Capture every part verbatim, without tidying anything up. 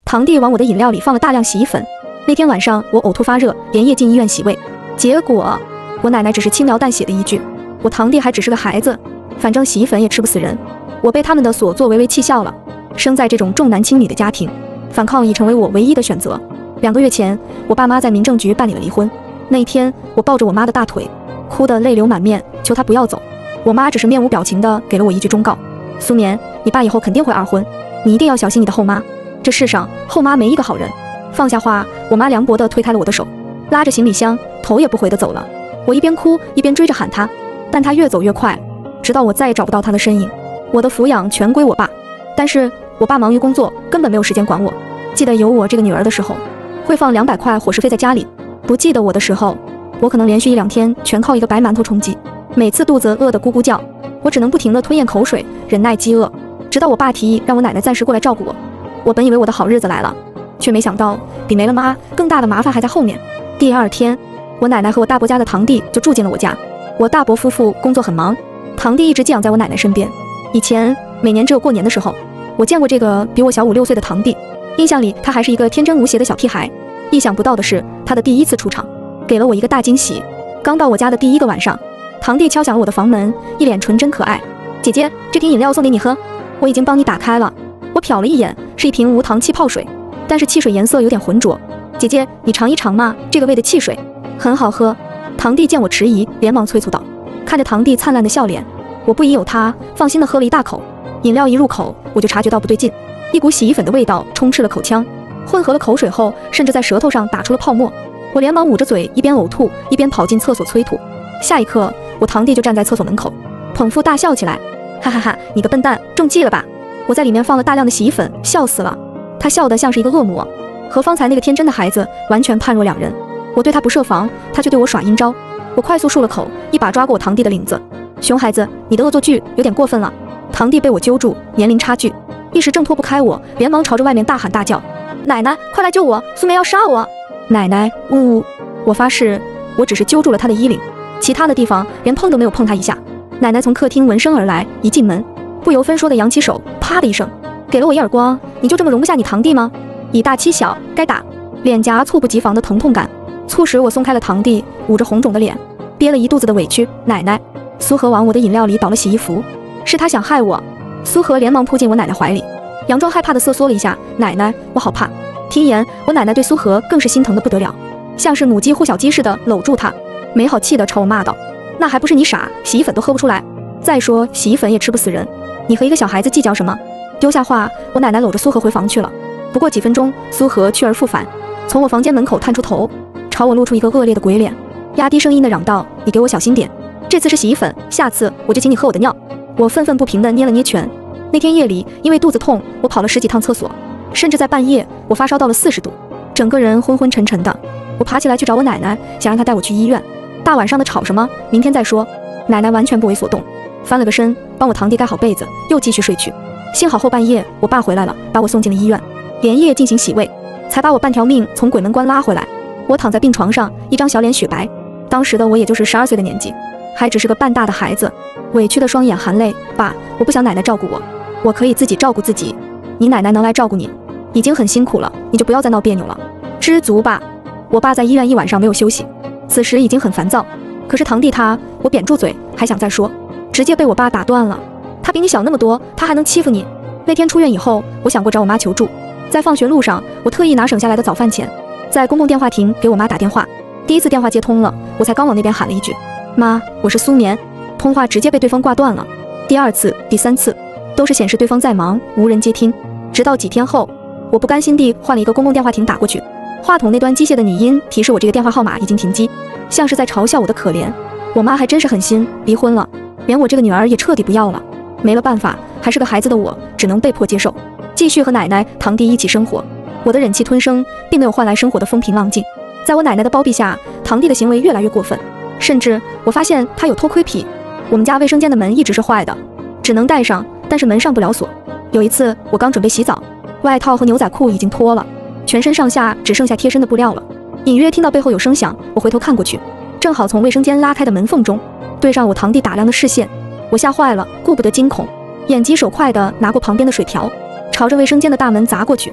堂弟往我的饮料里放了大量洗衣粉。那天晚上我呕吐发热，连夜进医院洗胃，结果我奶奶只是轻描淡写的一句，我堂弟还只是个孩子，反正洗衣粉也吃不死人。我被他们的所作为为气笑了。生在这种重男轻女的家庭，反抗已成为我唯一的选择。两个月前，我爸妈在民政局办理了离婚。那一天，我抱着我妈的大腿，哭得泪流满面，求她不要走。我妈只是面无表情地给了我一句忠告：苏眠，你爸以后肯定会二婚，你一定要小心你的后妈。这世上后妈没一个好人。放下话，我妈凉薄地推开了我的手，拉着行李箱，头也不回地走了。我一边哭一边追着喊她，但她越走越快，直到我再也找不到她的身影。我的抚养全归我爸，但是我爸忙于工作，根本没有时间管我。记得有我这个女儿的时候，会放两百块伙食费在家里；不记得我的时候，我可能连续一两天全靠一个白馒头充饥。每次肚子饿得咕咕叫，我只能不停地吞咽口水，忍耐饥饿，直到我爸提议让我奶奶暂时过来照顾我。我本以为我的好日子来了，却没想到比没了妈更大的麻烦还在后面。第二天，我奶奶和我大伯家的堂弟就住进了我家。我大伯夫妇工作很忙，堂弟一直寄养在我奶奶身边。以前每年只有过年的时候，我见过这个比我小五六岁的堂弟，印象里他还是一个天真无邪的小屁孩。意想不到的是，他的第一次出场给了我一个大惊喜。刚到我家的第一个晚上，堂弟敲响了我的房门，一脸纯真可爱：姐姐，这瓶饮料送给你喝，我已经帮你打开了。我瞟了一眼，是一瓶无糖气泡水，但是汽水颜色有点浑浊。姐姐，你尝一尝嘛，这个味的汽水很好喝。堂弟见我迟疑，连忙催促道。看着堂弟灿烂的笑脸，我不疑有他，放心地喝了一大口。饮料一入口，我就察觉到不对劲，一股洗衣粉的味道充斥了口腔，混合了口水后，甚至在舌头上打出了泡沫。我连忙捂着嘴，一边呕吐一边跑进厕所催吐。下一刻，我堂弟就站在厕所门口，捧腹大笑起来，哈哈哈，你个笨蛋，中计了吧？我在里面放了大量的洗衣粉，笑死了。他笑得像是一个恶魔，和方才那个天真的孩子完全判若两人。我对他不设防，他却对我耍阴招。我快速漱了口，一把抓过我堂弟的领子，熊孩子，你的恶作剧有点过分了。堂弟被我揪住，年龄差距，一时挣脱不开我，连忙朝着外面大喊大叫：奶奶，快来救我，苏梅要杀我！奶奶，呜呜！我发誓，我只是揪住了他的衣领，其他的地方连碰都没有碰他一下。奶奶从客厅闻声而来，一进门，不由分说的扬起手，啪的一声，给了我一耳光。你就这么容不下你堂弟吗？以大欺小，该打！脸颊猝不及防的疼痛感，促使我松开了堂弟，捂着红肿的脸，憋了一肚子的委屈。奶奶，苏荷往我的饮料里倒了洗衣服，是他想害我。苏荷连忙扑进我奶奶怀里，佯装害怕的瑟缩了一下。奶奶，我好怕。听言，我奶奶对苏荷更是心疼的不得了，像是母鸡护小鸡似的搂住她，没好气的朝我骂道：那还不是你傻，洗衣粉都喝不出来，再说洗衣粉也吃不死人，你和一个小孩子计较什么？丢下话，我奶奶搂着苏荷回房去了。不过几分钟，苏荷去而复返，从我房间门口探出头，朝我露出一个恶劣的鬼脸，压低声音的嚷道：你给我小心点，这次是洗衣粉，下次我就请你喝我的尿。我愤愤不平地捏了捏拳。那天夜里，因为肚子痛，我跑了十几趟厕所，甚至在半夜，我发烧到了四十度，整个人昏昏沉沉的。我爬起来去找我奶奶，想让她带我去医院。大晚上的吵什么？明天再说。奶奶完全不为所动，翻了个身，帮我堂弟盖好被子，又继续睡去。幸好后半夜我爸回来了，把我送进了医院，连夜进行洗胃，才把我半条命从鬼门关拉回来。我躺在病床上，一张小脸雪白，当时的我也就是十二岁的年纪，还只是个半大的孩子，委屈的双眼含泪。爸，我不想奶奶照顾我，我可以自己照顾自己，你奶奶能来照顾你已经很辛苦了，你就不要再闹别扭了，知足吧。我爸在医院一晚上没有休息，此时已经很烦躁，可是堂弟他，我扁住嘴，还想再说，直接被我爸打断了。他比你小那么多，他还能欺负你？那天出院以后，我想过找我妈求助，在放学路上，我特意拿省下来的早饭钱，在公共电话亭给我妈打电话。第一次电话接通了，我才刚往那边喊了一句妈，我是苏眠，通话直接被对方挂断了。第二次、第三次都是显示对方在忙，无人接听。直到几天后，我不甘心地换了一个公共电话亭打过去，话筒那端机械的拟音提示我这个电话号码已经停机，像是在嘲笑我的可怜。我妈还真是狠心，离婚了，连我这个女儿也彻底不要了。没了办法，还是个孩子的我只能被迫接受，继续和奶奶、堂弟一起生活。我的忍气吞声并没有换来生活的风平浪静，在我奶奶的包庇下，堂弟的行为越来越过分，甚至我发现他有偷窥癖。我们家卫生间的门一直是坏的，只能带上，但是门上不了锁。有一次我刚准备洗澡，外套和牛仔裤已经脱了，全身上下只剩下贴身的布料了。隐约听到背后有声响，我回头看过去，正好从卫生间拉开的门缝中对上我堂弟打量的视线。我吓坏了，顾不得惊恐，眼疾手快地拿过旁边的水条，朝着卫生间的大门砸过去。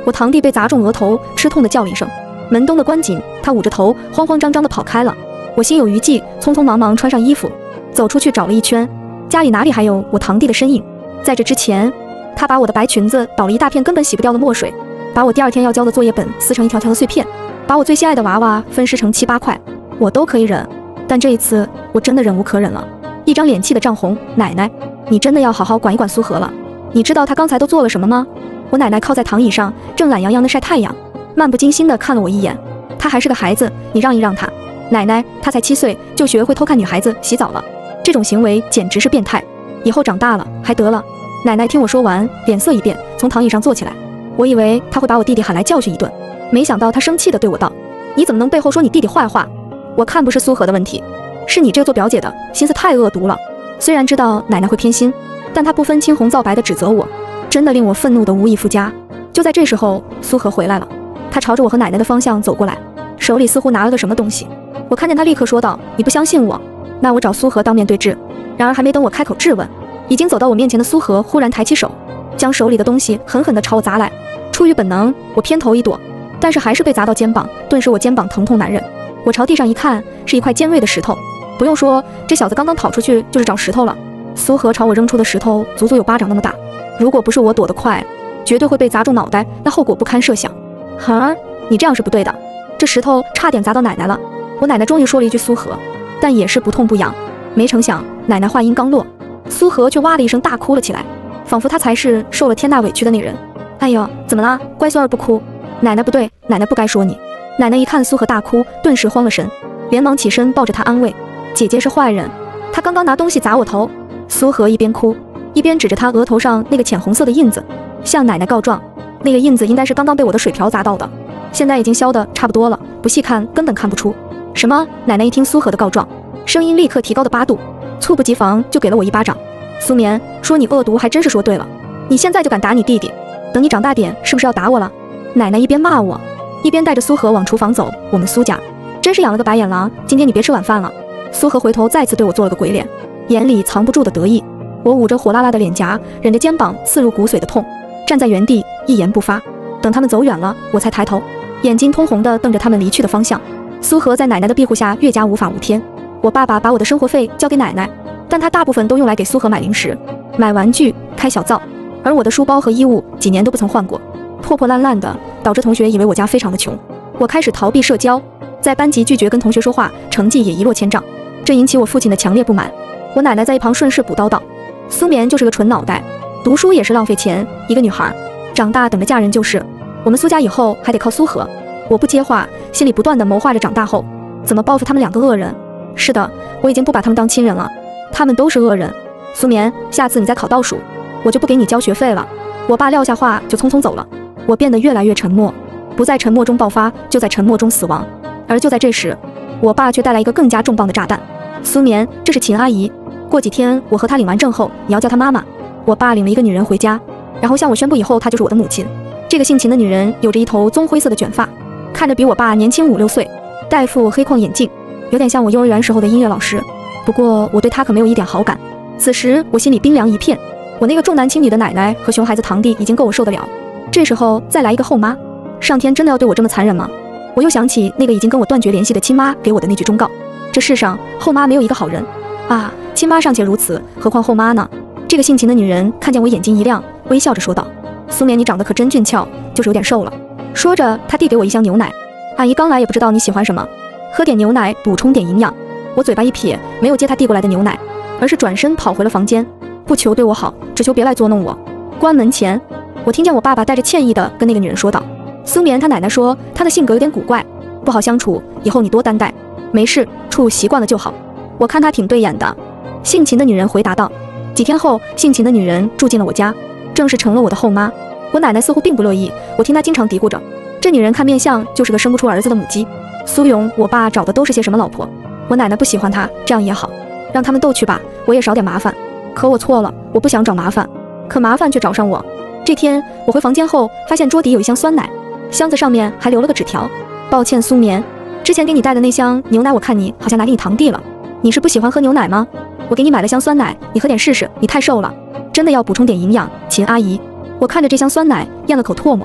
我堂弟被砸中额头，吃痛的叫了一声。门咚的关紧，他捂着头，慌慌张张的跑开了。我心有余悸，匆匆忙忙穿上衣服，走出去找了一圈，家里哪里还有我堂弟的身影？在这之前，他把我的白裙子倒了一大片根本洗不掉的墨水，把我第二天要交的作业本撕成一条条的碎片，把我最心爱的娃娃分尸成七八块。我都可以忍，但这一次我真的忍无可忍了，一张脸气得涨红。奶奶，你真的要好好管一管苏荷了。你知道他刚才都做了什么吗？我奶奶靠在躺椅上，正懒洋洋地晒太阳，漫不经心地看了我一眼。他还是个孩子，你让一让他。奶奶，他才七岁就学会偷看女孩子洗澡了，这种行为简直是变态，以后长大了还得了。奶奶听我说完，脸色一变，从躺椅上坐起来。我以为他会把我弟弟喊来教训一顿，没想到他生气地对我道：你怎么能背后说你弟弟坏话？我看不是苏荷的问题，是你这个做表姐的心思太恶毒了。虽然知道奶奶会偏心，但她不分青红皂白地指责我，真的令我愤怒得无以复加。就在这时候，苏荷回来了，她朝着我和奶奶的方向走过来，手里似乎拿了个什么东西。我看见她立刻说道：你不相信我，那我找苏荷当面对质。然而还没等我开口质问，已经走到我面前的苏荷忽然抬起手，将手里的东西狠狠地朝我砸来。出于本能，我偏头一躲，但是还是被砸到肩膀，顿时我肩膀疼痛难忍。我朝地上一看，是一块尖锐的石头。不用说，这小子刚刚跑出去就是找石头了。苏荷朝我扔出的石头足足有巴掌那么大，如果不是我躲得快，绝对会被砸中脑袋，那后果不堪设想。哈，你这样是不对的，这石头差点砸到奶奶了。我奶奶终于说了一句苏荷，但也是不痛不痒。没成想，奶奶话音刚落，苏荷却哇的一声大哭了起来，仿佛她才是受了天大委屈的那人。哎呦，怎么啦？乖孙儿不哭。奶奶不对，奶奶不该说你。奶奶一看苏荷大哭，顿时慌了神，连忙起身抱着她安慰：姐姐是坏人，她刚刚拿东西砸我头。苏荷一边哭一边指着她额头上那个浅红色的印子，向奶奶告状。那个印子应该是刚刚被我的水瓢砸到的，现在已经消得差不多了，不细看根本看不出。什么？奶奶一听苏荷的告状，声音立刻提高的八度，猝不及防就给了我一巴掌。苏棉，说你恶毒还真是说对了，你现在就敢打你弟弟，等你长大点是不是要打我了？奶奶一边骂我，一边带着苏荷往厨房走。我们苏家真是养了个白眼狼，今天你别吃晚饭了。苏荷回头再次对我做了个鬼脸，眼里藏不住的得意。我捂着火辣辣的脸颊，忍着肩膀刺入骨髓的痛，站在原地一言不发。等他们走远了，我才抬头，眼睛通红地瞪着他们离去的方向。苏荷在奶奶的庇护下越加无法无天。我爸爸把我的生活费交给奶奶，但他大部分都用来给苏荷买零食、买玩具、开小灶，而我的书包和衣物几年都不曾换过，破破烂烂的，导致同学以为我家非常的穷。我开始逃避社交，在班级拒绝跟同学说话，成绩也一落千丈，这引起我父亲的强烈不满。我奶奶在一旁顺势补叨道：苏棉就是个蠢脑袋，读书也是浪费钱，一个女孩长大等着嫁人就是，我们苏家以后还得靠苏荷。我不接话，心里不断地谋划着长大后怎么报复他们两个恶人。是的，我已经不把他们当亲人了，他们都是恶人。苏棉，下次你再考倒数，我就不给你交学费了。我爸撂下话就匆匆走了，我变得越来越沉默，不在沉默中爆发，就在沉默中死亡。而就在这时，我爸却带来一个更加重磅的炸弹。苏棉，这是秦阿姨，过几天我和她领完证后，你要叫她妈妈。我爸领了一个女人回家，然后向我宣布以后她就是我的母亲。这个姓秦的女人有着一头棕灰色的卷发，看着比我爸年轻五六岁，戴副黑框眼镜，有点像我幼儿园时候的音乐老师。不过我对她可没有一点好感。此时我心里冰凉一片，我那个重男轻女的奶奶和熊孩子堂弟已经够我受得了，这时候再来一个后妈，上天真的要对我这么残忍吗？我又想起那个已经跟我断绝联系的亲妈给我的那句忠告，这世上后妈没有一个好人啊，亲妈尚且如此，何况后妈呢？这个姓秦的女人看见我眼睛一亮，微笑着说道：苏棉，你长得可真俊俏，就是有点瘦了。说着她递给我一箱牛奶，阿姨刚来也不知道你喜欢什么，喝点牛奶补充点营养。我嘴巴一撇，没有接她递过来的牛奶，而是转身跑回了房间，不求对我好，只求别来捉弄我。关门前，我听见我爸爸带着歉意地跟那个女人说道：苏棉，她奶奶说她的性格有点古怪，不好相处，以后你多担待。没事，处习惯了就好。我看她挺对眼的。姓秦的女人回答道。几天后，姓秦的女人住进了我家，正式成了我的后妈。我奶奶似乎并不乐意，我听她经常嘀咕着，这女人看面相就是个生不出儿子的母鸡。苏勇，我爸找的都是些什么老婆？我奶奶不喜欢她，这样也好，让他们斗去吧，我也少点麻烦。可我错了，我不想找麻烦，可麻烦却找上我。这天我回房间后，发现桌底有一箱酸奶，箱子上面还留了个纸条：抱歉苏棉，之前给你带的那箱牛奶我看你好像拿给你堂弟了，你是不喜欢喝牛奶吗？我给你买了箱酸奶，你喝点试试，你太瘦了，真的要补充点营养。秦阿姨，我看着这箱酸奶咽了口唾沫，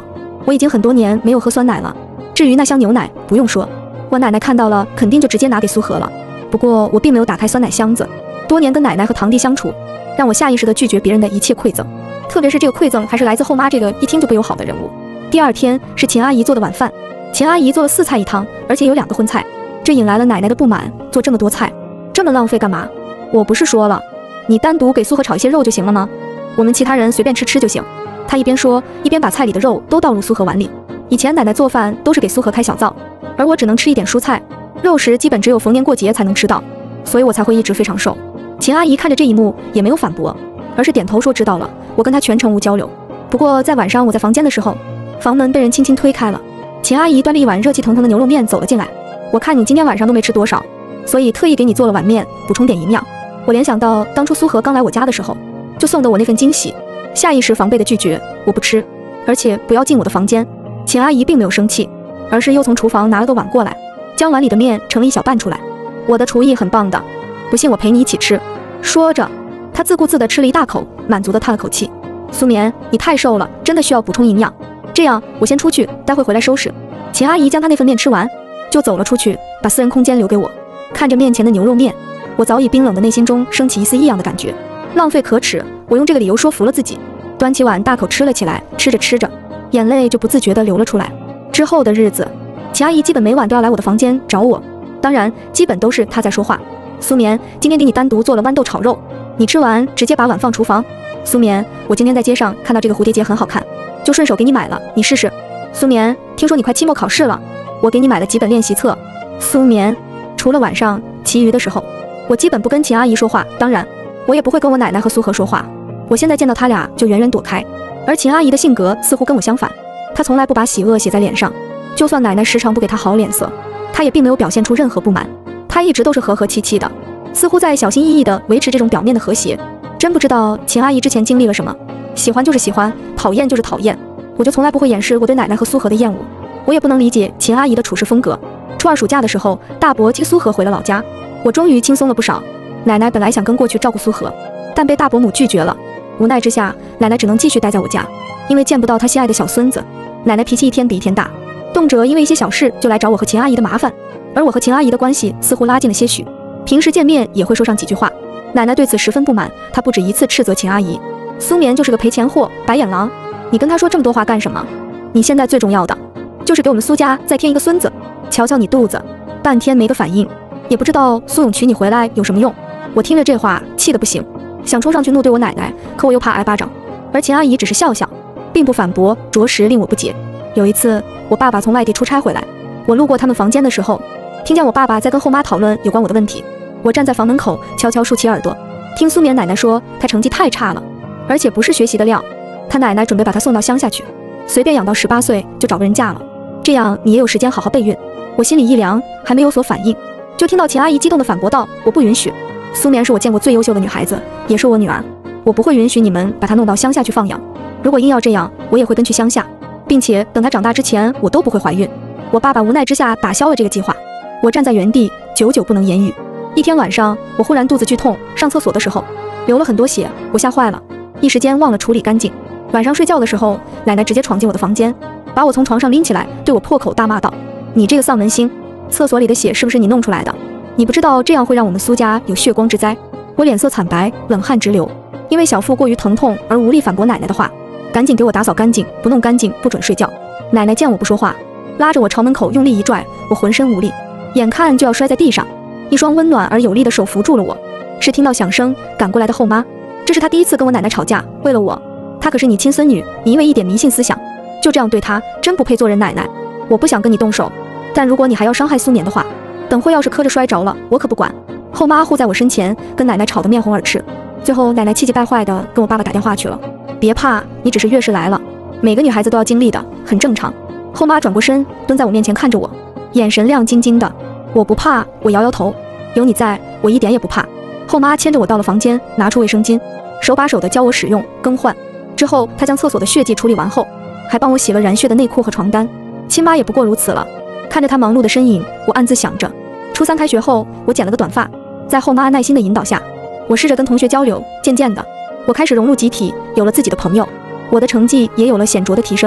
我已经很多年没有喝酸奶了。至于那箱牛奶，不用说，我奶奶看到了肯定就直接拿给苏喝了。不过我并没有打开酸奶箱子，多年跟奶奶和堂弟相处，让我下意识地拒绝别人的一切馈赠，特别是这个馈赠还是来自后妈这个一听就不友好的人物。第二天是秦阿姨做的晚饭，秦阿姨做了四菜一汤，而且有两个荤菜，这引来了奶奶的不满，做这么多菜，这么浪费干嘛？我不是说了，你单独给苏荷炒一些肉就行了吗？我们其他人随便吃吃就行。她一边说，一边把菜里的肉都倒入苏荷碗里。以前奶奶做饭都是给苏荷开小灶，而我只能吃一点蔬菜，肉食基本只有逢年过节才能吃到，所以我才会一直非常瘦。秦阿姨看着这一幕也没有反驳，而是点头说知道了。我跟她全程无交流。不过在晚上我在房间的时候，房门被人轻轻推开了，秦阿姨端着一碗热气腾腾的牛肉面走了进来。我看你今天晚上都没吃多少，所以特意给你做了碗面，补充点营养。我联想到当初苏荷刚来我家的时候，就送的我那份惊喜，下意识防备的拒绝，我不吃，而且不要进我的房间。秦阿姨并没有生气，而是又从厨房拿了个碗过来，将碗里的面盛了一小半出来。我的厨艺很棒的，不信我陪你一起吃。说着，她自顾自地吃了一大口，满足地叹了口气。苏棉，你太瘦了，真的需要补充营养。这样，我先出去，待会回来收拾。秦阿姨将她那份面吃完，就走了出去，把私人空间留给我。看着面前的牛肉面，我早已冰冷的内心中升起一丝异样的感觉。浪费可耻，我用这个理由说服了自己，端起碗大口吃了起来。吃着吃着，眼泪就不自觉地流了出来。之后的日子，秦阿姨基本每晚都要来我的房间找我，当然，基本都是她在说话。苏棉，今天给你单独做了豌豆炒肉，你吃完直接把碗放厨房。苏棉，我今天在街上看到这个蝴蝶结很好看，就顺手给你买了，你试试。苏棉，听说你快期末考试了，我给你买了几本练习册。苏棉，除了晚上，其余的时候，我基本不跟秦阿姨说话，当然，我也不会跟我奶奶和苏荷说话。我现在见到他俩就远远躲开。而秦阿姨的性格似乎跟我相反，她从来不把喜恶写在脸上，就算奶奶时常不给她好脸色，她也并没有表现出任何不满，她一直都是和和气气的，似乎在小心翼翼地维持这种表面的和谐。真不知道秦阿姨之前经历了什么，喜欢就是喜欢，讨厌就是讨厌，我就从来不会掩饰我对奶奶和苏荷的厌恶。我也不能理解秦阿姨的处事风格。初二暑假的时候，大伯接苏荷回了老家，我终于轻松了不少。奶奶本来想跟过去照顾苏荷，但被大伯母拒绝了。无奈之下，奶奶只能继续待在我家，因为见不到她心爱的小孙子。奶奶脾气一天比一天大，动辄因为一些小事就来找我和秦阿姨的麻烦，而我和秦阿姨的关系似乎拉近了些许，平时见面也会说上几句话。奶奶对此十分不满，她不止一次斥责秦阿姨，苏棉就是个赔钱货，白眼狼，你跟她说这么多话干什么？你现在最重要的就是给我们苏家再添一个孙子，瞧瞧你肚子。半天没个反应，也不知道苏勇娶你回来有什么用。我听着这话气得不行，想冲上去怒对我奶奶，可我又怕挨巴掌，而秦阿姨只是笑笑，并不反驳，着实令我不解。有一次我爸爸从外地出差回来，我路过他们房间的时候，听见我爸爸在跟后妈讨论有关我的问题。我站在房门口悄悄竖起耳朵，听苏棉奶奶说她成绩太差了，而且不是学习的料，她奶奶准备把她送到乡下去，随便养到十八岁就找个人嫁了，这样你也有时间好好备孕。我心里一凉，还没有所反应，就听到秦阿姨激动地反驳道，我不允许，苏棉是我见过最优秀的女孩子，也是我女儿，我不会允许你们把她弄到乡下去放养，如果硬要这样，我也会跟去乡下，并且等她长大之前我都不会怀孕。我爸爸无奈之下打消了这个计划。我站在原地久久不能言语。一天晚上，我忽然肚子剧痛，上厕所的时候流了很多血，我吓坏了，一时间忘了处理干净。晚上睡觉的时候，奶奶直接闯进我的房间，把我从床上拎起来，对我破口大骂道，你这个丧门星，厕所里的血是不是你弄出来的？你不知道这样会让我们苏家有血光之灾。我脸色惨白，冷汗直流，因为小腹过于疼痛而无力反驳奶奶的话，赶紧给我打扫干净，不弄干净不准睡觉。奶奶见我不说话，拉着我朝门口用力一拽，我浑身无力，眼看就要摔在地上，一双温暖而有力的手扶住了我。是听到响声赶过来的后妈，这是她第一次跟我奶奶吵架，为了我，她可是你亲孙女，你因为一点迷信思想就这样对她，真不配做人奶奶。我不想跟你动手，但如果你还要伤害苏棉的话，等会要是磕着摔着了，我可不管。后妈护在我身前，跟奶奶吵得面红耳赤。最后奶奶气急败坏地跟我爸爸打电话去了，别怕，你只是月事来了，每个女孩子都要经历的，很正常。后妈转过身蹲在我面前看着我，眼神亮晶晶的。我不怕，我摇摇头，有你在，我一点也不怕。后妈牵着我到了房间，拿出卫生巾，手把手地教我使用更换。之后她将厕所的血迹处理完后，还帮我洗了染血的内裤和床单。亲妈也不过如此了。看着她忙碌的身影，我暗自想着，初三开学后，我剪了个短发，在后妈耐心的引导下，我试着跟同学交流，渐渐的，我开始融入集体，有了自己的朋友，我的成绩也有了显著的提升。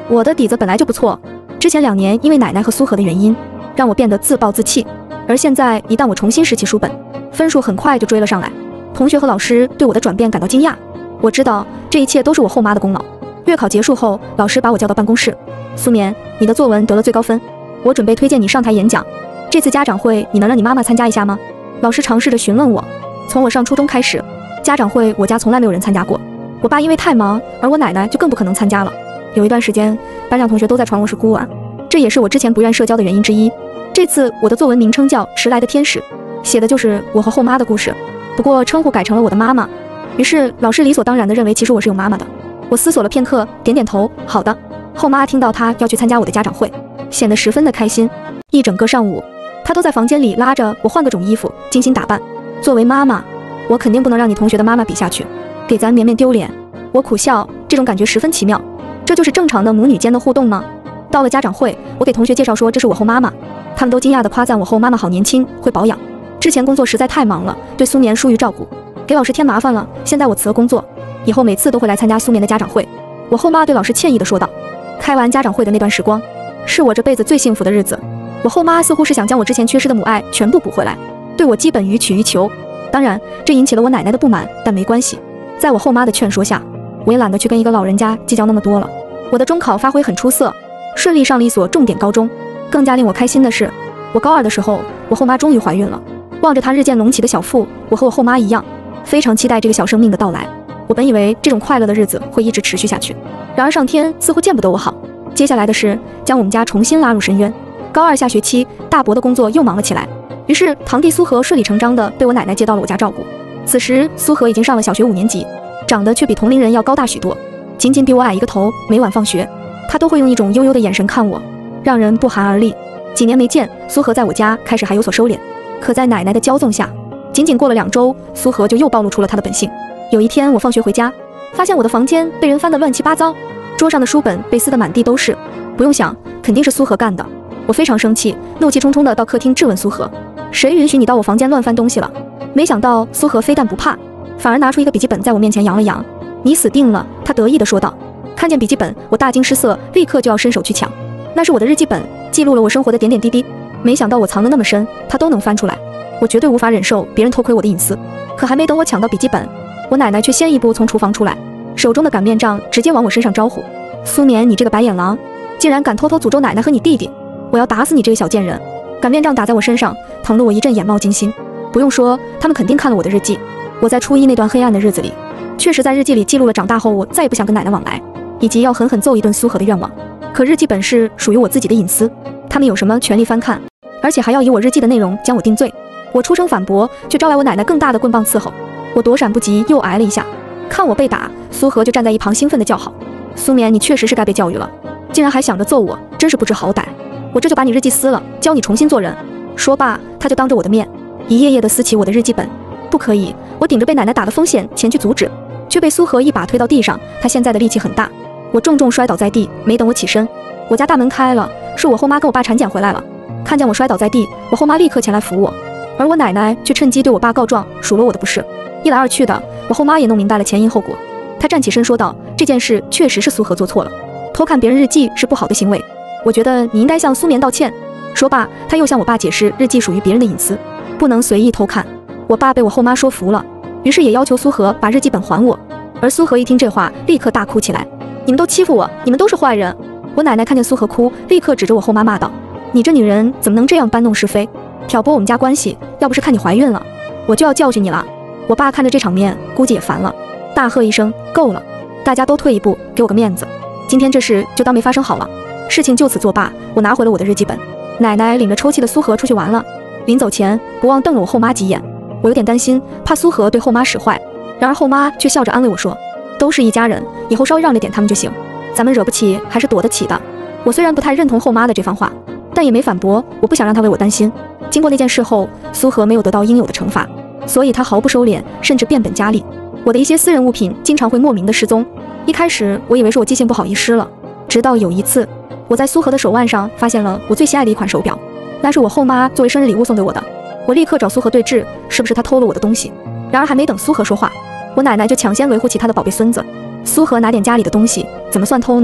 我的底子本来就不错，之前两年因为奶奶和苏荷的原因，让我变得自暴自弃，而现在一旦我重新拾起书本，分数很快就追了上来。同学和老师对我的转变感到惊讶。我知道这一切都是我后妈的功劳。月考结束后，老师把我叫到办公室，苏棉，你的作文得了最高分，我准备推荐你上台演讲。这次家长会你能让你妈妈参加一下吗？老师尝试着询问我。从我上初中开始，家长会我家从来没有人参加过。我爸因为太忙，而我奶奶就更不可能参加了。有一段时间，班上同学都在传我是孤儿，这也是我之前不愿社交的原因之一。这次我的作文名称叫《迟来的天使》，写的就是我和后妈的故事，不过称呼改成了我的妈妈。于是老师理所当然地认为其实我是有妈妈的。我思索了片刻，点点头，好的。后妈听到她要去参加我的家长会，显得十分的开心。一整个上午，她都在房间里拉着我换各种衣服，精心打扮。作为妈妈，我肯定不能让你同学的妈妈比下去，给咱绵绵丢脸。我苦笑，这种感觉十分奇妙。这就是正常的母女间的互动吗？到了家长会，我给同学介绍说这是我后妈妈，他们都惊讶地夸赞我后妈妈好年轻，会保养。之前工作实在太忙了，对苏棉疏于照顾，给老师添麻烦了。现在我辞了工作，以后每次都会来参加苏棉的家长会。我后妈对老师歉意地说道。开完家长会的那段时光，是我这辈子最幸福的日子。我后妈似乎是想将我之前缺失的母爱全部补回来，对我基本予取予求。当然，这引起了我奶奶的不满，但没关系，在我后妈的劝说下，我也懒得去跟一个老人家计较那么多了。我的中考发挥很出色，顺利上了一所重点高中。更加令我开心的是，我高二的时候，我后妈终于怀孕了。望着她日渐隆起的小腹，我和我后妈一样，非常期待这个小生命的到来。我本以为这种快乐的日子会一直持续下去，然而上天似乎见不得我好。接下来的事将我们家重新拉入深渊。高二下学期，大伯的工作又忙了起来，于是堂弟苏荷顺理成章地被我奶奶接到了我家照顾。此时苏荷已经上了小学五年级，长得却比同龄人要高大许多，仅仅比我矮一个头。每晚放学，他都会用一种悠悠的眼神看我，让人不寒而栗。几年没见，苏荷在我家开始还有所收敛，可在奶奶的骄纵下，仅仅过了两周，苏荷就又暴露出了她的本性。有一天我放学回家，发现我的房间被人翻得乱七八糟，桌上的书本被撕得满地都是。不用想，肯定是苏荷干的。我非常生气，怒气冲冲地到客厅质问苏荷，谁允许你到我房间乱翻东西了？没想到苏荷非但不怕，反而拿出一个笔记本在我面前扬了扬。你死定了，他得意地说道。看见笔记本，我大惊失色，立刻就要伸手去抢。那是我的日记本，记录了我生活的点点滴滴。没想到我藏得那么深，他都能翻出来。我绝对无法忍受别人偷窥我的隐私。可还没等我抢到笔记本，我奶奶却先一步从厨房出来，手中的擀面杖直接往我身上招呼。苏棉，你这个白眼狼，竟然敢偷偷诅咒奶奶和你弟弟，我要打死你这个小贱人！擀面杖打在我身上，疼得我一阵眼冒金星。不用说，他们肯定看了我的日记。我在初一那段黑暗的日子里，确实在日记里记录了长大后我再也不想跟奶奶往来，以及要狠狠揍一顿苏荷的愿望。可日记本是属于我自己的隐私，他们有什么权利翻看？而且还要以我日记的内容将我定罪。我出声反驳，却招来我奶奶更大的棍棒伺候。我躲闪不及，又挨了一下。看我被打，苏荷就站在一旁兴奋地叫好：苏棉，你确实是该被教育了，竟然还想着揍我，真是不知好歹！我这就把你日记撕了，教你重新做人。说罢，他就当着我的面一页页地撕起我的日记本。不可以！我顶着被奶奶打的风险前去阻止，却被苏荷一把推到地上。他现在的力气很大，我重重摔倒在地。没等我起身，我家大门开了，是我后妈跟我爸产检回来了。看见我摔倒在地，我后妈立刻前来扶我，而我奶奶却趁机对我爸告状，数落我的不是。一来二去的，我后妈也弄明白了前因后果。她站起身说道：这件事确实是苏荷做错了，偷看别人日记是不好的行为，我觉得你应该向苏棉道歉。说罢，她又向我爸解释日记属于别人的隐私，不能随意偷看。我爸被我后妈说服了，于是也要求苏荷把日记本还我。而苏荷一听这话，立刻大哭起来：你们都欺负我，你们都是坏人！我奶奶看见苏荷哭，立刻指着我后妈骂道：你这女人怎么能这样搬弄是非，挑拨我们家关系？要不是看你怀孕了，我就要教训你了。我爸看着这场面，估计也烦了，大喝一声：够了，大家都退一步，给我个面子，今天这事就当没发生好了。事情就此作罢，我拿回了我的日记本。奶奶领着抽泣的苏荷出去玩了，临走前不忘瞪了我后妈几眼。我有点担心，怕苏荷对后妈使坏，然而后妈却笑着安慰我说：都是一家人，以后稍微让着点他们就行，咱们惹不起还是躲得起的。我虽然不太认同后妈的这番话，但也没反驳，我不想让她为我担心。经过那件事后，苏荷没有得到应有的惩罚，所以她毫不收敛，甚至变本加厉。我的一些私人物品经常会莫名的失踪，一开始我以为是我记性不好遗失了，直到有一次，我在苏荷的手腕上发现了我最心爱的一款手表，那是我后妈作为生日礼物送给我的。我立刻找苏荷对峙，是不是她偷了我的东西？然而还没等苏荷说话，我奶奶就抢先维护起她的宝贝孙子。苏荷拿点家里的东西，怎么算偷呢？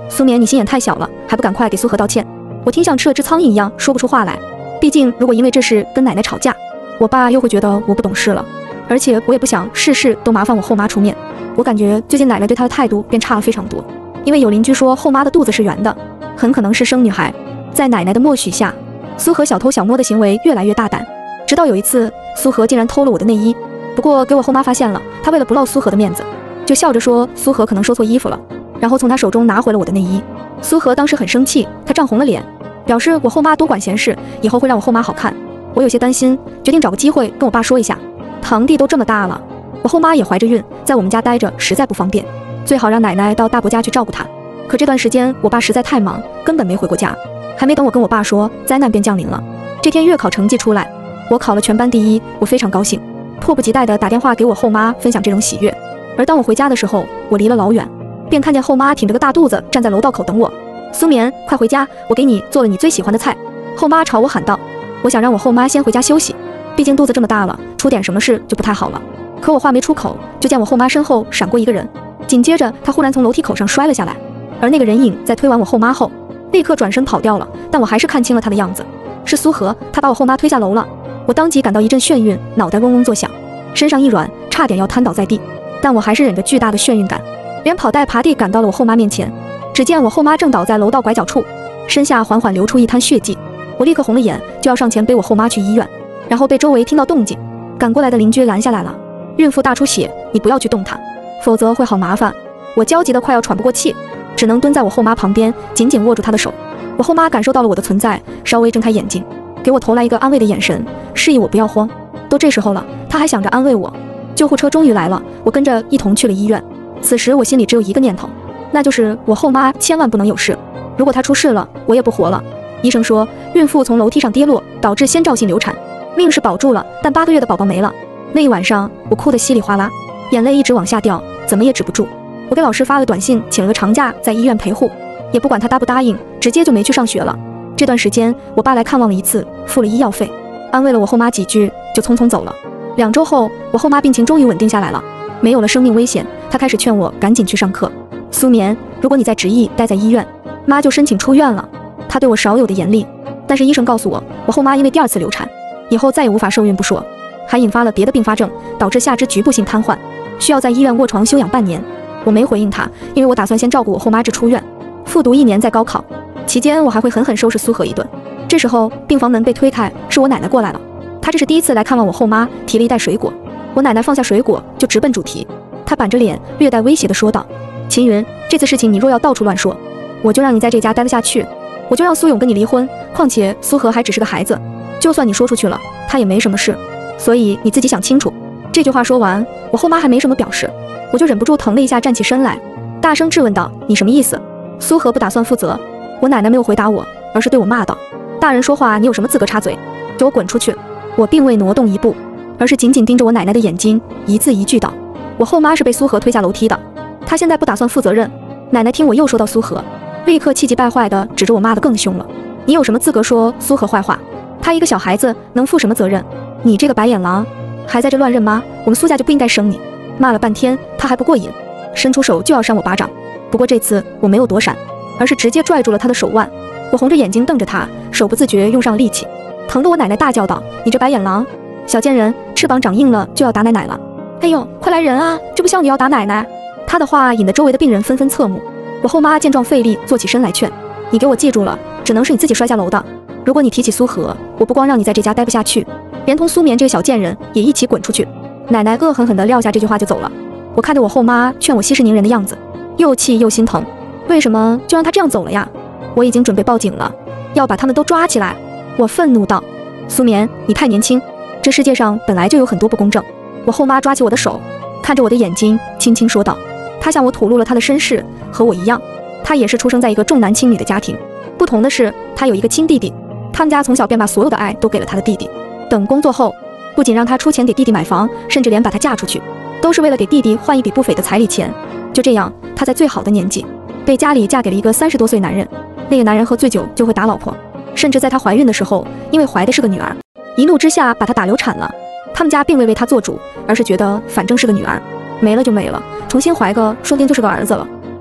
苏眠，你心眼太小了，还不赶快给苏荷道歉？我听像吃了只苍蝇一样说不出话来。毕竟如果因为这事跟奶奶吵架，我爸又会觉得我不懂事了。而且我也不想事事都麻烦我后妈出面。我感觉最近奶奶对她的态度变差了非常多，因为有邻居说后妈的肚子是圆的，很可能是生女孩。在奶奶的默许下，苏荷小偷小摸的行为越来越大胆，直到有一次苏荷竟然偷了我的内衣。不过给我后妈发现了，她为了不落苏荷的面子，就笑着说苏荷可能收错衣服了，然后从她手中拿回了我的内衣。苏荷当时很生气，她涨红了脸，表示我后妈多管闲事，以后会让我后妈好看。我有些担心，决定找个机会跟我爸说一下。堂弟都这么大了，我后妈也怀着孕，在我们家待着实在不方便，最好让奶奶到大伯家去照顾她。可这段时间我爸实在太忙，根本没回过家。还没等我跟我爸说，灾难便降临了。这天月考成绩出来，我考了全班第一，我非常高兴，迫不及待地打电话给我后妈分享这种喜悦。而当我回家的时候，我离了老远，便看见后妈挺着个大肚子站在楼道口等我。苏眠，快回家，我给你做了你最喜欢的菜。后妈朝我喊道。我想让我后妈先回家休息，毕竟肚子这么大了，出点什么事就不太好了。可我话没出口，就见我后妈身后闪过一个人，紧接着她忽然从楼梯口上摔了下来，而那个人影在推完我后妈后，立刻转身跑掉了。但我还是看清了她的样子，是苏荷，她把我后妈推下楼了。我当即感到一阵眩晕，脑袋嗡嗡作响，身上一软，差点要瘫倒在地。但我还是忍着巨大的眩晕感，连跑带爬地赶到了我后妈面前。只见我后妈正倒在楼道拐角处，身下缓缓流出一滩血迹。我立刻红了眼，就要上前背我后妈去医院，然后被周围听到动静赶过来的邻居拦下来了。孕妇大出血，你不要去动她，否则会好麻烦。我焦急得快要喘不过气，只能蹲在我后妈旁边，紧紧握住她的手。我后妈感受到了我的存在，稍微睁开眼睛，给我投来一个安慰的眼神，示意我不要慌。都这时候了，她还想着安慰我。救护车终于来了，我跟着一同去了医院。此时我心里只有一个念头，那就是我后妈千万不能有事，如果她出事了，我也不活了。医生说，孕妇从楼梯上跌落，导致先兆性流产，命是保住了，但八个月的宝宝没了。那一晚上，我哭得稀里哗啦，眼泪一直往下掉，怎么也止不住。我给老师发了短信，请了个长假，在医院陪护，也不管他答不答应，直接就没去上学了。这段时间，我爸来看望了一次，付了医药费，安慰了我后妈几句，就匆匆走了。两周后，我后妈病情终于稳定下来了，没有了生命危险，她开始劝我赶紧去上课。苏眠，如果你再执意待在医院，妈就申请出院了。他对我少有的严厉，但是医生告诉我，我后妈因为第二次流产，以后再也无法受孕不说，还引发了别的并发症，导致下肢局部性瘫痪，需要在医院卧床休养半年。我没回应他，因为我打算先照顾我后妈至出院，复读一年再高考。期间我还会狠狠收拾苏荷一顿。这时候病房门被推开，是我奶奶过来了。她这是第一次来看望我后妈，提了一袋水果。我奶奶放下水果就直奔主题，她板着脸，略带威胁地说道：秦云，这次事情你若要到处乱说，我就让你在这家待不下去，我就让苏勇跟你离婚。况且苏荷还只是个孩子，就算你说出去了，他也没什么事，所以你自己想清楚。这句话说完，我后妈还没什么表示，我就忍不住疼了一下，站起身来，大声质问道：你什么意思？苏荷不打算负责？我奶奶没有回答我，而是对我骂道：大人说话你有什么资格插嘴？给我滚出去！我并未挪动一步，而是紧紧盯着我奶奶的眼睛，一字一句道：我后妈是被苏荷推下楼梯的，她现在不打算负责任。奶奶听我又说到苏荷，立刻气急败坏地指着我骂得更凶了：你有什么资格说苏荷坏话？她一个小孩子能负什么责任？你这个白眼狼，还在这乱认妈，我们苏家就不应该生你！骂了半天她还不过瘾，伸出手就要扇我巴掌。不过这次我没有躲闪，而是直接拽住了她的手腕。我红着眼睛瞪着她，手不自觉用上了力气，疼得我奶奶大叫道：你这白眼狼，小贱人，翅膀长硬了就要打奶奶了！哎呦，快来人啊，这不像你要打奶奶！她的话引得周围的病人纷纷侧目。我后妈见状费力坐起身来劝：你给我记住了，只能是你自己摔下楼的。如果你提起苏荷，我不光让你在这家待不下去，连同苏眠这个小贱人也一起滚出去。奶奶恶狠狠地撂下这句话就走了。我看着我后妈劝我息事宁人的样子，又气又心疼。为什么就让她这样走了呀？我已经准备报警了，要把他们都抓起来。我愤怒道：苏眠，你太年轻，这世界上本来就有很多不公正。我后妈抓起我的手，看着我的眼睛，轻轻说道。她向我吐露了她的身世，和我一样，她也是出生在一个重男轻女的家庭，不同的是她有一个亲弟弟，他们家从小便把所有的爱都给了她的弟弟。等工作后，不仅让她出钱给弟弟买房，甚至连把她嫁出去，都是为了给弟弟换一笔不菲的彩礼钱。就这样，她在最好的年纪被家里嫁给了一个三十多岁男人。那个男人喝醉酒就会打老婆，甚至在她怀孕的时候，因为怀的是个女儿，一怒之下把她打流产了。他们家并未为她做主，而是觉得反正是个女儿，没了就没了，重新怀个说不定就是个儿子了。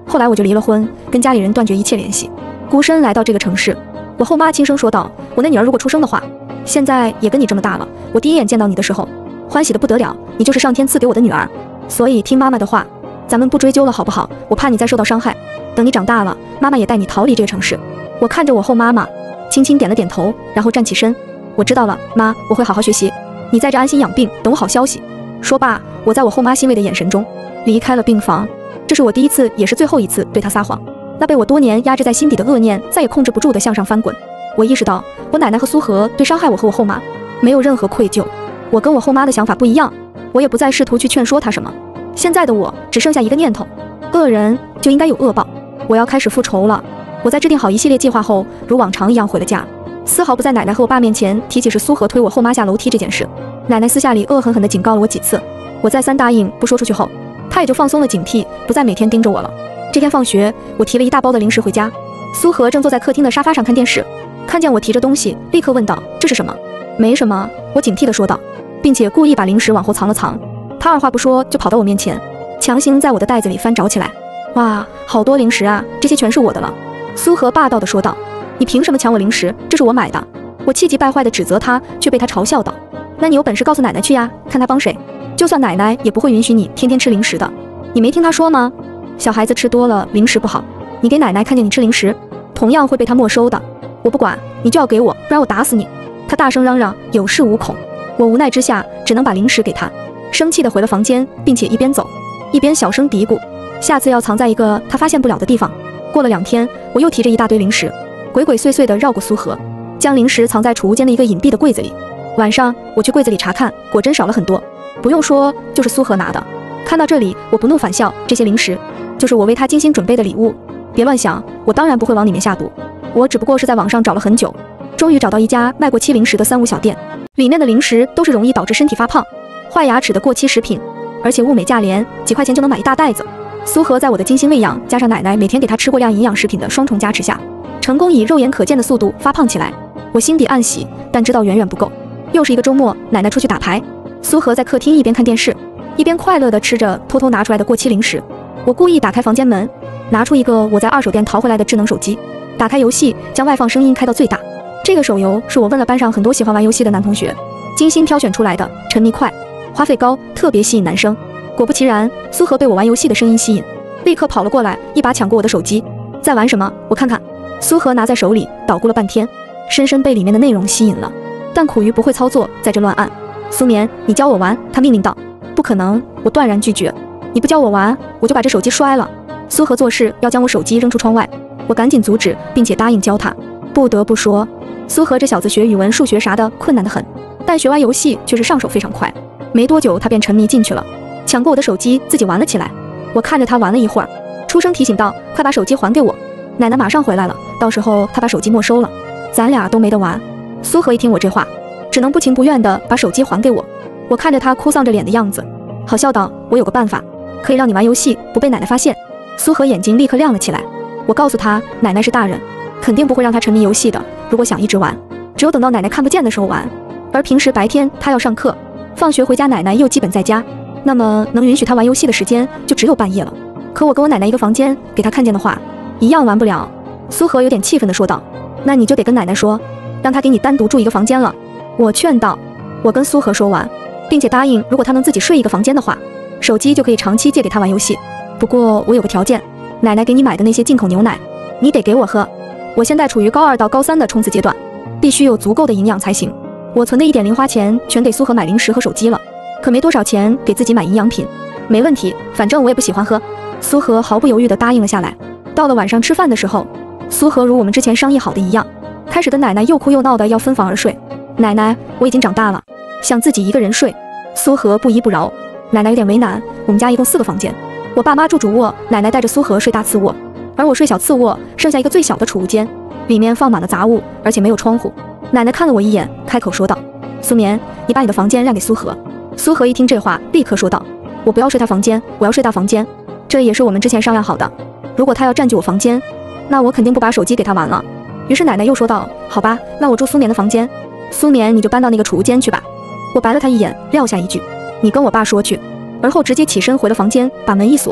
后来我就离了婚，跟家里人断绝一切联系，孤身来到这个城市。我后妈轻声说道：“我那女儿如果出生的话，现在也跟你这么大了。我第一眼见到你的时候，欢喜的不得了，你就是上天赐给我的女儿。所以听妈妈的话，咱们不追究了好不好？我怕你再受到伤害。等你长大了，妈妈也带你逃离这个城市。”我看着我后妈妈，轻轻点了点头，然后站起身。我知道了，妈，我会好好学习。你在这安心养病，等我好消息。说罢，我在我后妈欣慰的眼神中离开了病房。这是我第一次，也是最后一次对她撒谎。那被我多年压制在心底的恶念，再也控制不住的向上翻滚。我意识到，我奶奶和苏荷对伤害我和我后妈没有任何愧疚。我跟我后妈的想法不一样，我也不再试图去劝说她什么。现在的我只剩下一个念头：恶人就应该有恶报。我要开始复仇了。我在制定好一系列计划后，如往常一样回了家，丝毫不在奶奶和我爸面前提起是苏荷推我后妈下楼梯这件事。奶奶私下里恶狠狠地警告了我几次，我再三答应不说出去后，她也就放松了警惕，不再每天盯着我了。这天放学，我提了一大包的零食回家，苏荷正坐在客厅的沙发上看电视，看见我提着东西，立刻问道：“这是什么？”“没什么。”我警惕地说道，并且故意把零食往后藏了藏。她二话不说就跑到我面前，强行在我的袋子里翻找起来。“哇，好多零食啊，这些全是我的了。”苏荷霸道地说道，“你凭什么抢我零食？这是我买的。”我气急败坏地指责她，却被她嘲笑道：“那你有本事告诉奶奶去呀，看她帮谁？就算奶奶也不会允许你天天吃零食的。你没听她说吗？小孩子吃多了零食不好，你给奶奶看见你吃零食，同样会被她没收的。我不管，你就要给我，不然我打死你！”她大声嚷嚷，有恃无恐。我无奈之下只能把零食给她，生气地回了房间，并且一边走一边小声嘀咕，下次要藏在一个她发现不了的地方。过了两天，我又提着一大堆零食，鬼鬼祟祟地绕过苏荷，将零食藏在储物间的一个隐蔽的柜子里。晚上我去柜子里查看，果真少了很多，不用说，就是苏荷拿的。看到这里，我不怒反笑，这些零食就是我为她精心准备的礼物。别乱想，我当然不会往里面下毒，我只不过是在网上找了很久，终于找到一家卖过期零食的三无小店，里面的零食都是容易导致身体发胖、坏牙齿的过期食品，而且物美价廉，几块钱就能买一大袋子。苏荷在我的精心喂养加上奶奶每天给她吃过量营养食品的双重加持下，成功以肉眼可见的速度发胖起来。我心底暗喜，但知道远远不够。又是一个周末，奶奶出去打牌，苏荷在客厅一边看电视，一边快乐地吃着偷偷拿出来的过期零食。我故意打开房间门，拿出一个我在二手店淘回来的智能手机，打开游戏，将外放声音开到最大。这个手游是我问了班上很多喜欢玩游戏的男同学精心挑选出来的，沉迷快，花费高，特别吸引男生。果不其然，苏荷被我玩游戏的声音吸引，立刻跑了过来，一把抢过我的手机。在玩什么？我看看。苏荷拿在手里捣鼓了半天，深深被里面的内容吸引了，但苦于不会操作，在这乱按。苏眠，你教我玩，他命令道。不可能，我断然拒绝。你不教我玩，我就把这手机摔了。苏荷做事要将我手机扔出窗外，我赶紧阻止，并且答应教他。不得不说，苏荷这小子学语文、数学啥的困难得很，但学玩游戏却是上手非常快。没多久，他便沉迷进去了，抢过我的手机，自己玩了起来。我看着他玩了一会儿，出声提醒道：“快把手机还给我，奶奶马上回来了，到时候他把手机没收了，咱俩都没得玩。”苏荷一听我这话，只能不情不愿地把手机还给我。我看着他哭丧着脸的样子，好笑道：“我有个办法，可以让你玩游戏不被奶奶发现。”苏荷眼睛立刻亮了起来。我告诉他，奶奶是大人，肯定不会让他沉迷游戏的。如果想一直玩，只有等到奶奶看不见的时候玩，而平时白天他要上课，放学回家奶奶又基本在家，那么能允许他玩游戏的时间就只有半夜了。可我跟我奶奶一个房间，给他看见的话，一样玩不了。苏荷有点气愤地说道：“那你就得跟奶奶说，让她给你单独住一个房间了。”我劝道。我跟苏荷说完，并且答应，如果她能自己睡一个房间的话，手机就可以长期借给她玩游戏。不过我有个条件，奶奶给你买的那些进口牛奶，你得给我喝。我现在处于高二到高三的冲刺阶段，必须有足够的营养才行。我存的一点零花钱全给苏荷买零食和手机了，可没多少钱给自己买营养品。没问题，反正我也不喜欢喝。苏荷毫不犹豫地答应了下来。到了晚上吃饭的时候，苏荷如我们之前商议好的一样，开始跟奶奶又哭又闹的要分房而睡。奶奶，我已经长大了，想自己一个人睡。苏荷不依不饶。奶奶有点为难，我们家一共四个房间，我爸妈住主卧，奶奶带着苏荷睡大次卧，而我睡小次卧，剩下一个最小的储物间，里面放满了杂物，而且没有窗户。奶奶看了我一眼，开口说道：“苏眠，你把你的房间让给苏荷。”苏荷一听这话，立刻说道：“我不要睡他房间，我要睡大房间。这也是我们之前商量好的，如果他要占据我房间，那我肯定不把手机给他玩了。”于是奶奶又说道：“好吧，那我住苏眠的房间，苏眠你就搬到那个储物间去吧。”我白了他一眼，撂下一句：“你跟我爸说去。”而后直接起身回了房间，把门一锁。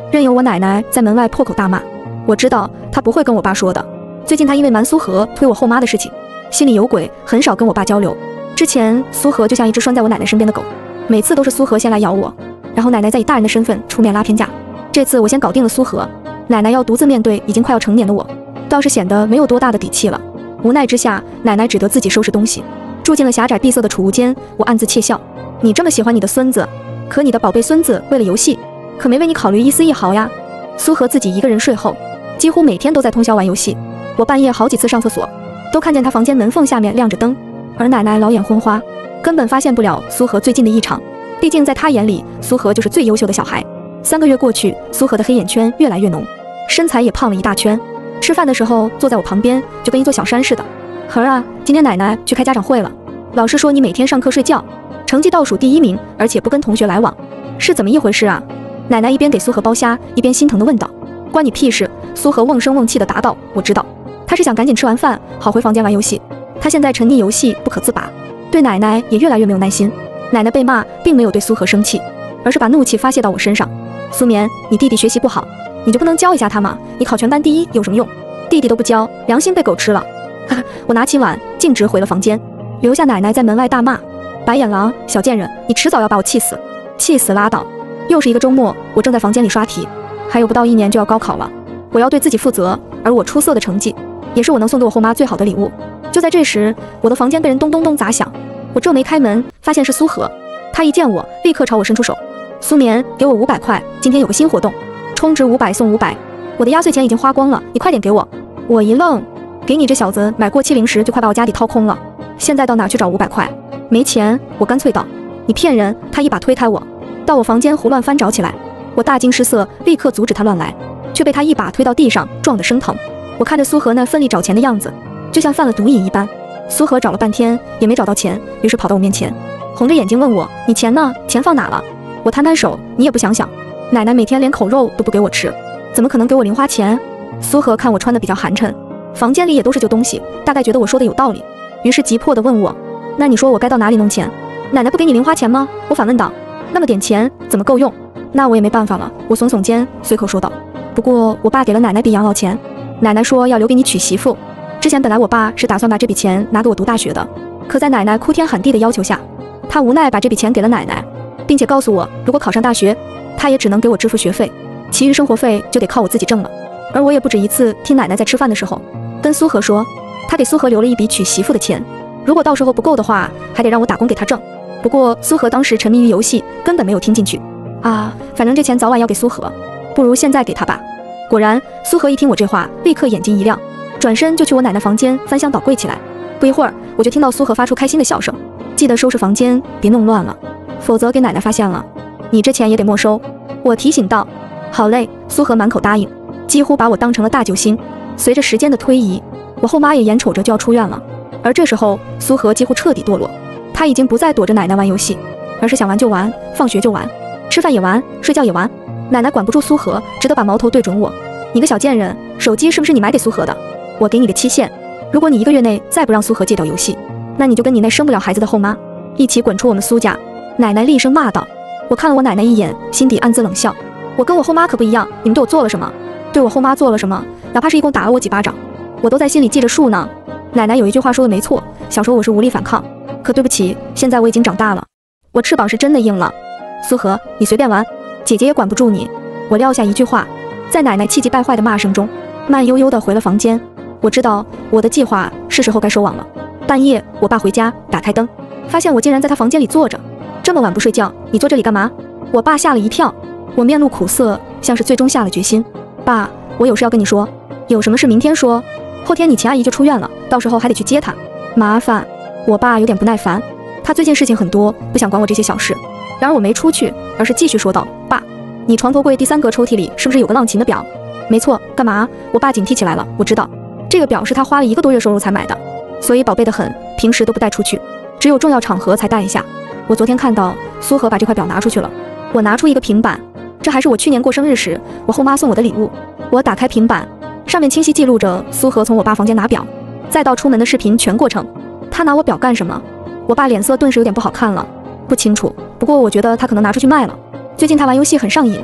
任由我奶奶在门外破口大骂。我知道她不会跟我爸说的。最近她因为瞒苏荷推我后妈的事情，心里有鬼，很少跟我爸交流。之前苏荷就像一只拴在我奶奶身边的狗，每次都是苏荷先来咬我，然后奶奶再以大人的身份出面拉偏架。这次我先搞定了苏荷，奶奶要独自面对已经快要成年的我，倒是显得没有多大的底气了。无奈之下，奶奶只得自己收拾东西，住进了狭窄闭塞的储物间。我暗自窃笑，你这么喜欢你的孙子，可你的宝贝孙子为了游戏，可没为你考虑一丝一毫呀。苏荷自己一个人睡后，几乎每天都在通宵玩游戏。我半夜好几次上厕所，都看见他房间门缝下面亮着灯，而奶奶老眼昏花，根本发现不了苏荷最近的异常。毕竟在他眼里，苏荷就是最优秀的小孩。三个月过去，苏荷的黑眼圈越来越浓，身材也胖了一大圈。吃饭的时候坐在我旁边，就跟一座小山似的。孩儿啊，今天奶奶去开家长会了，老师说你每天上课睡觉，成绩倒数第一名，而且不跟同学来往，是怎么一回事啊？奶奶一边给苏荷剥虾，一边心疼地问道。关你屁事！苏荷瓮声瓮气地答道。我知道，他是想赶紧吃完饭，好回房间玩游戏。他现在沉溺游戏不可自拔，对奶奶也越来越没有耐心。奶奶被骂，并没有对苏荷生气，而是把怒气发泄到我身上。苏眠，你弟弟学习不好，你就不能教一下他吗？你考全班第一有什么用？弟弟都不教，良心被狗吃了。哈哈，我拿起碗，径直回了房间，留下奶奶在门外大骂：白眼狼，小贱人，你迟早要把我气死！气死拉倒！又是一个周末，我正在房间里刷题，还有不到一年就要高考了，我要对自己负责，而我出色的成绩，也是我能送给我后妈最好的礼物。就在这时，我的房间被人咚咚咚砸响，我皱眉开门，发现是苏荷。她一见我，立刻朝我伸出手。苏眠，给我五百块，今天有个新活动，充值五百送五百。我的压岁钱已经花光了，你快点给我。我一愣，给你这小子买过期零食就快把我家底掏空了，现在到哪去找五百块？没钱，我干脆道。你骗人！他一把推开我，到我房间胡乱翻找起来。我大惊失色，立刻阻止他乱来，却被他一把推到地上，撞得生疼。我看着苏荷那奋力找钱的样子，就像犯了毒瘾一般。苏荷找了半天也没找到钱，于是跑到我面前，红着眼睛问我：你钱呢？钱放哪了？我摊摊手，你也不想想，奶奶每天连口肉都不给我吃，怎么可能给我零花钱？苏荷看我穿的比较寒碜，房间里也都是旧东西，大概觉得我说的有道理，于是急迫地问我：那你说我该到哪里弄钱？奶奶不给你零花钱吗？我反问道。那么点钱怎么够用？那我也没办法了，我耸耸肩，随口说道。不过我爸给了奶奶笔养老钱，奶奶说要留给你娶媳妇。之前本来我爸是打算把这笔钱拿给我读大学的，可在奶奶哭天喊地的要求下，他无奈把这笔钱给了奶奶，并且告诉我，如果考上大学，他也只能给我支付学费，其余生活费就得靠我自己挣了。而我也不止一次听奶奶在吃饭的时候跟苏荷说，他给苏荷留了一笔娶媳妇的钱，如果到时候不够的话，还得让我打工给他挣。不过苏荷当时沉迷于游戏，根本没有听进去。啊，反正这钱早晚要给苏荷，不如现在给他吧。果然，苏荷一听我这话，立刻眼睛一亮，转身就去我奶奶房间翻箱倒柜起来。不一会儿，我就听到苏荷发出开心的笑声。记得收拾房间，别弄乱了，否则给奶奶发现了，你这钱也得没收。我提醒道。好嘞，苏荷满口答应，几乎把我当成了大救星。随着时间的推移，我后妈也眼瞅着就要出院了，而这时候苏荷几乎彻底堕落，她已经不再躲着奶奶玩游戏，而是想玩就玩，放学就玩，吃饭也玩，睡觉也玩。奶奶管不住苏荷，只得把矛头对准我。你个小贱人，手机是不是你买给苏荷的？我给你个期限，如果你一个月内再不让苏荷戒掉游戏，那你就跟你那生不了孩子的后妈一起滚出我们苏家。奶奶厉声骂道。我看了我奶奶一眼，心底暗自冷笑。我跟我后妈可不一样，你们对我做了什么？对我后妈做了什么？哪怕是一共打了我几巴掌，我都在心里记着数呢。奶奶有一句话说的没错，小时候我是无力反抗，可对不起，现在我已经长大了，我翅膀是真的硬了。苏荷，你随便玩，姐姐也管不住你。我撂下一句话，在奶奶气急败坏的骂声中，慢悠悠地回了房间。我知道我的计划是时候该收网了。半夜，我爸回家，打开灯，发现我竟然在他房间里坐着。这么晚不睡觉，你坐这里干嘛？我爸吓了一跳，我面露苦涩，像是最终下了决心。爸，我有事要跟你说。有什么事明天说，后天你秦阿姨就出院了，到时候还得去接她。麻烦。我爸有点不耐烦，他最近事情很多，不想管我这些小事。然而我没出去，而是继续说道：爸，你床头柜第三格抽屉里是不是有个浪琴的表？没错。干嘛？我爸警惕起来了。我知道，这个表是他花了一个多月收入才买的，所以宝贝得很，平时都不带出去，只有重要场合才带一下。我昨天看到苏荷把这块表拿出去了。我拿出一个平板，这还是我去年过生日时我后妈送我的礼物。我打开平板，上面清晰记录着苏荷从我爸房间拿表，再到出门的视频全过程。他拿我表干什么？我爸脸色顿时有点不好看了。不清楚，不过我觉得他可能拿出去卖了。最近他玩游戏很上瘾，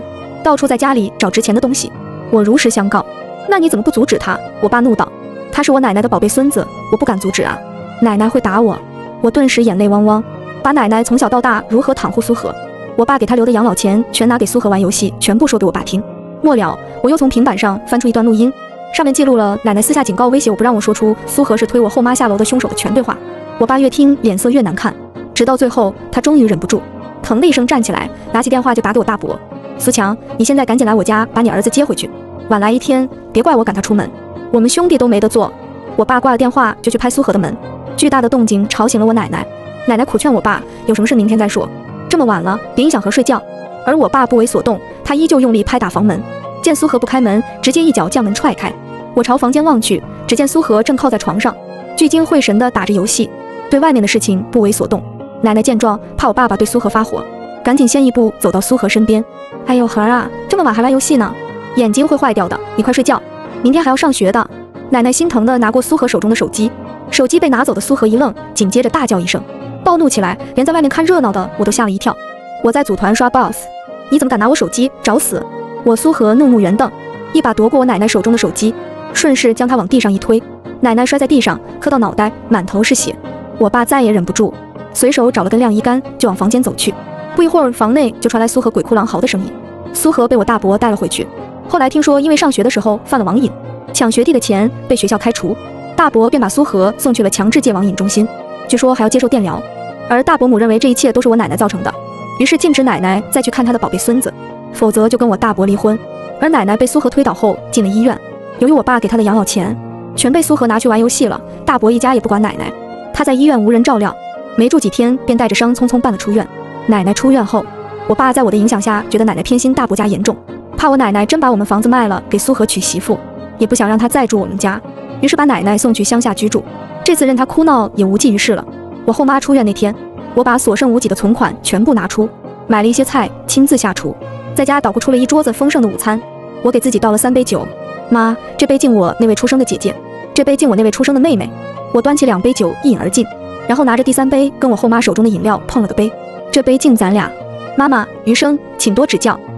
到处在家里找值钱的东西。我如实相告。那你怎么不阻止他？我爸怒道。他是我奶奶的宝贝孙子，我不敢阻止啊。奶奶会打我。我顿时眼泪汪汪，把奶奶从小到大如何袒护苏荷，我爸给他留的养老钱全拿给苏荷玩游戏，全部说给我爸听。末了，我又从平板上翻出一段录音，上面记录了奶奶私下警告威胁我不让我说出苏荷是推我后妈下楼的凶手的全对话。我爸越听脸色越难看，直到最后他终于忍不住，腾的一声站起来，拿起电话就打给我大伯。苏强，你现在赶紧来我家把你儿子接回去，晚来一天别怪我赶他出门，我们兄弟都没得做。我爸挂了电话就去拍苏荷的门，巨大的动静吵醒了我奶奶。奶奶苦劝我爸有什么事明天再说，这么晚了别影响和睡觉。而我爸不为所动，他依旧用力拍打房门，见苏荷不开门，直接一脚将门踹开。我朝房间望去，只见苏荷正靠在床上，聚精会神地打着游戏，对外面的事情不为所动。奶奶见状，怕我爸爸对苏荷发火，赶紧先一步走到苏荷身边。哎呦，荷儿啊，这么晚还玩游戏呢，眼睛会坏掉的，你快睡觉，明天还要上学的。奶奶心疼地拿过苏荷手中的手机，手机被拿走的苏荷一愣，紧接着大叫一声，暴怒起来，连在外面看热闹的我都吓了一跳。我在组团刷 boss， 你怎么敢拿我手机？找死！我苏荷怒目圆瞪，一把夺过我奶奶手中的手机，顺势将她往地上一推，奶奶摔在地上，磕到脑袋，满头是血。我爸再也忍不住，随手找了根晾衣杆就往房间走去。不一会儿，房内就传来苏荷鬼哭狼嚎的声音。苏荷被我大伯带了回去，后来听说因为上学的时候犯了网瘾，抢学弟的钱被学校开除，大伯便把苏荷送去了强制戒网瘾中心，据说还要接受电疗。而大伯母认为这一切都是我奶奶造成的，于是禁止奶奶再去看她的宝贝孙子，否则就跟我大伯离婚。而奶奶被苏荷推倒后进了医院，由于我爸给她的养老钱全被苏荷拿去玩游戏了，大伯一家也不管奶奶，她在医院无人照料，没住几天便带着伤匆匆办了出院。奶奶出院后，我爸在我的影响下觉得奶奶偏心大伯家严重，怕我奶奶真把我们房子卖了给苏荷娶媳妇，也不想让她再住我们家，于是把奶奶送去乡下居住。这次任她哭闹也无济于事了。我后妈出院那天，我把所剩无几的存款全部拿出，买了一些菜，亲自下厨，在家捣鼓出了一桌子丰盛的午餐。我给自己倒了三杯酒，妈，这杯敬我那位出生的姐姐，这杯敬我那位出生的妹妹。我端起两杯酒一饮而尽，然后拿着第三杯跟我后妈手中的饮料碰了个杯，这杯敬咱俩。妈妈余生请多指教。